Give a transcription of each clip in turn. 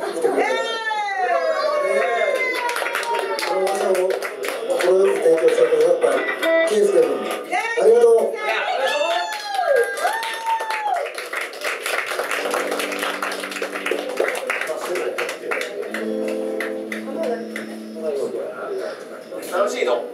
楽しいの。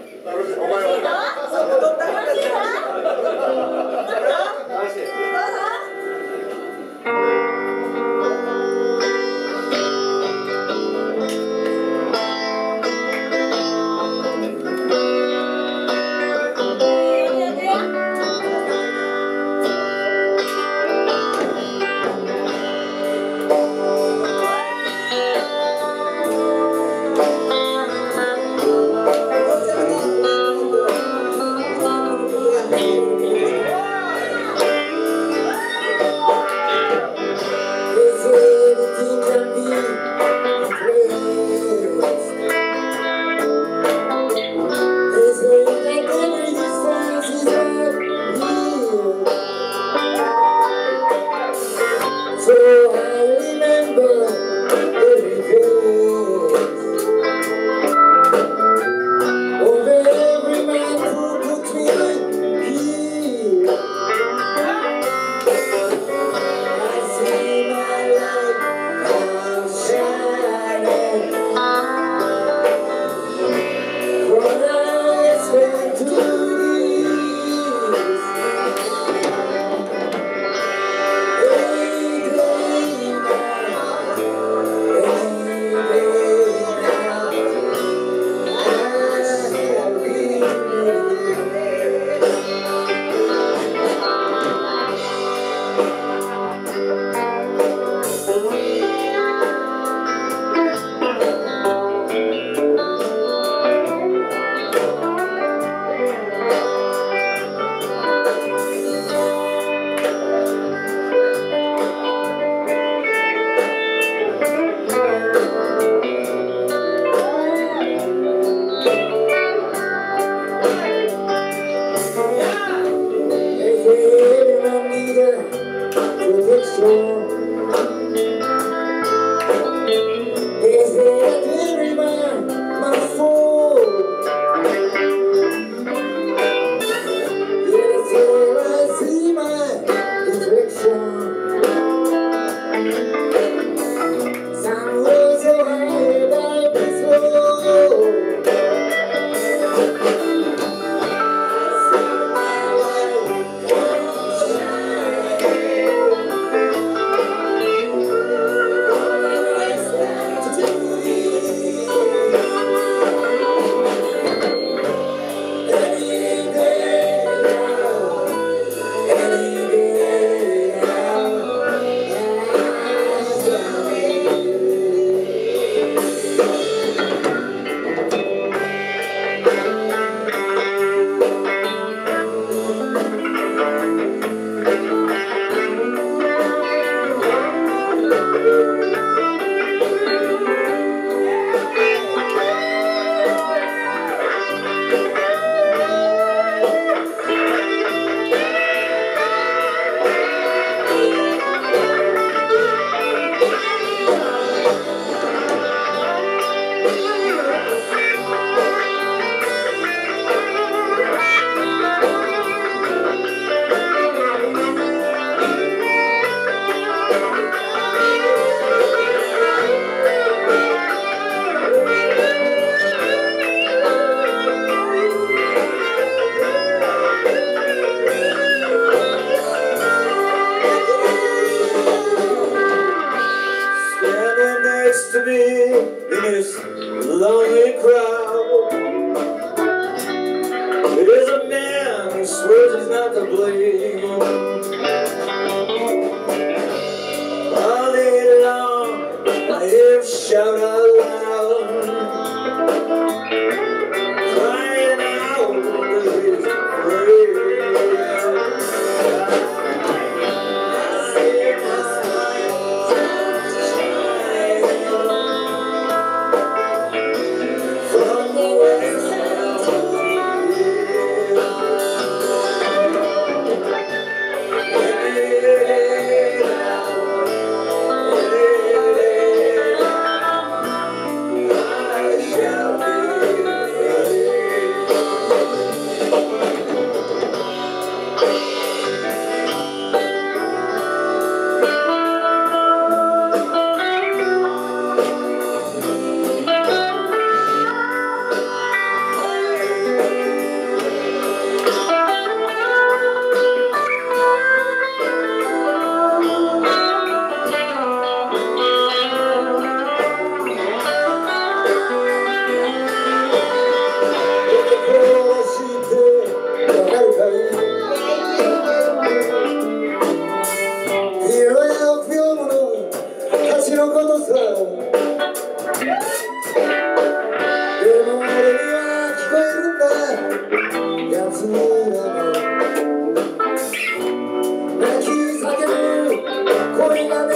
のことさ。でも俺には聞こえるんだ、奴らの泣き叫ぶ声がね。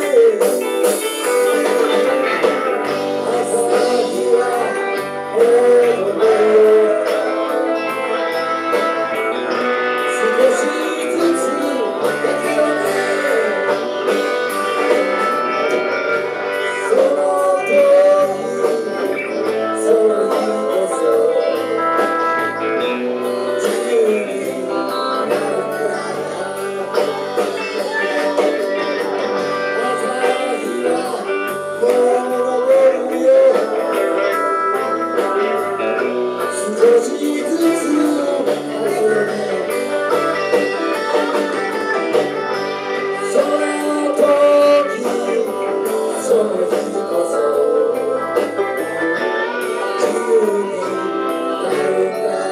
朝日は俺の目少しずつだけどね。その時その日こそ自由になるんだ。朝日はもう昇るよ。少しずつだけどね。その時その日こそ自由になるんだ。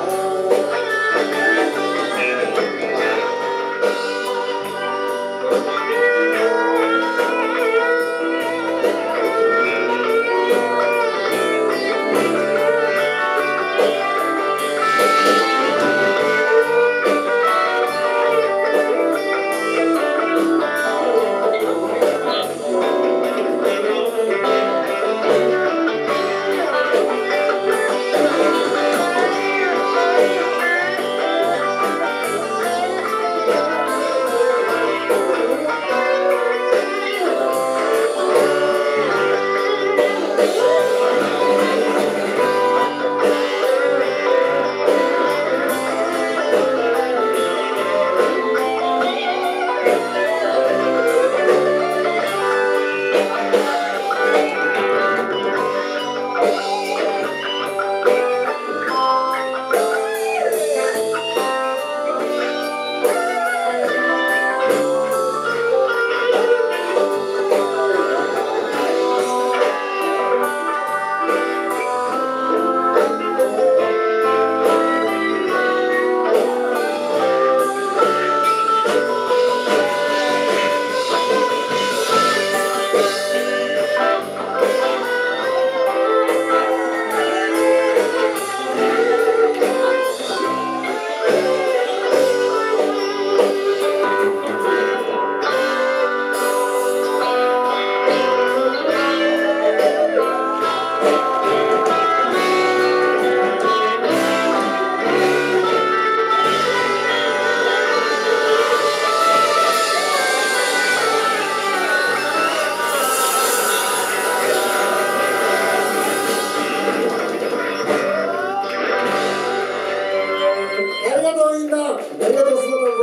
ありがとうみんな、ありがとうスマトの声が。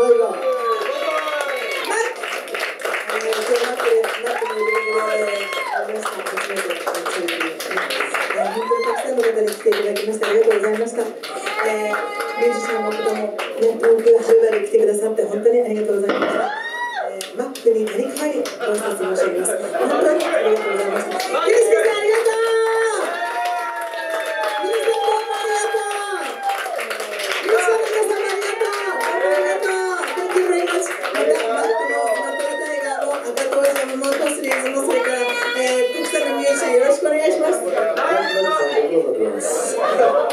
本当にたくさんの方に来ていただきましてありがとうございました。ミュージシャンの方も遠くはるばる来てくださって本当にありがとうございました。マックに何かにご挨拶申し上げます。本当にありがとうございました。ケイスケさんありがとう。皆さんどうもありがとう。皆さんありがとう。Thank you very much。またマックのスマトラタイガーの赤とジャムのトスリーズのそれから国際のミュージシャンよろしくお願いします。